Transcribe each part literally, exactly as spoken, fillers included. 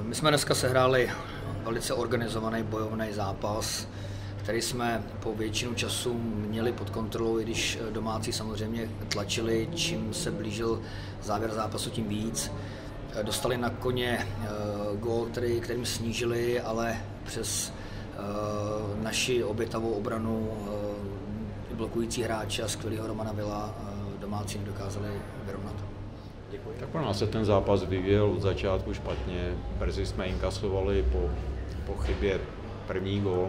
My jsme dneska sehráli velice organizovaný bojovný zápas, který jsme po většinu času měli pod kontrolou, i když domácí samozřejmě tlačili, čím se blížil závěr zápasu, tím víc. Dostali na koně gól, který, kterým snížili, ale přes naši obětavou obranu, blokující hráče a skvělého Romana Villa domácí nedokázali vyrovnat. Děkuji. Tak pro nás se ten zápas vyvíjel od začátku špatně. Brzy jsme inkasovali po, po chybě první gól.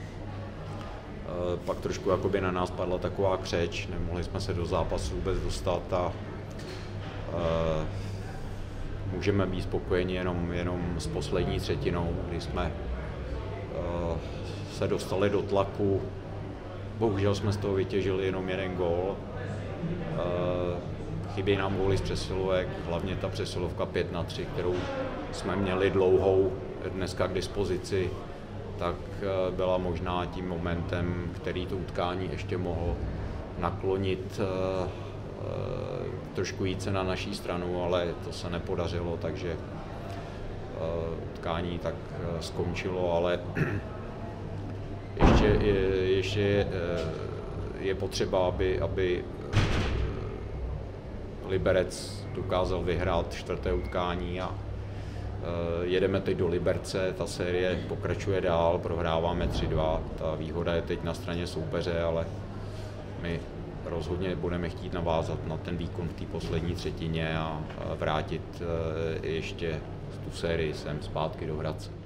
E, pak trošku jakoby na nás padla taková křeč, nemohli jsme se do zápasu vůbec dostat a e, můžeme být spokojeni jenom, jenom s poslední třetinou, kdy jsme e, se dostali do tlaku. Bohužel jsme z toho vytěžili jenom jeden gól. E, Chybí nám góly z přesilovek, hlavně ta přesilovka pět na tři, kterou jsme měli dlouhou dneska k dispozici, tak byla možná tím momentem, který to utkání ještě mohl naklonit trošku více na naší stranu, ale to se nepodařilo, takže utkání tak skončilo, ale ještě, ještě je potřeba, aby, aby Liberec dokázal vyhrát čtvrté utkání a e, jedeme teď do Liberce, ta série pokračuje dál, prohráváme tři dva, ta výhoda je teď na straně soupeře, ale my rozhodně budeme chtít navázat na ten výkon v té poslední třetině a vrátit e, ještě tu sérii sem zpátky do Hradce.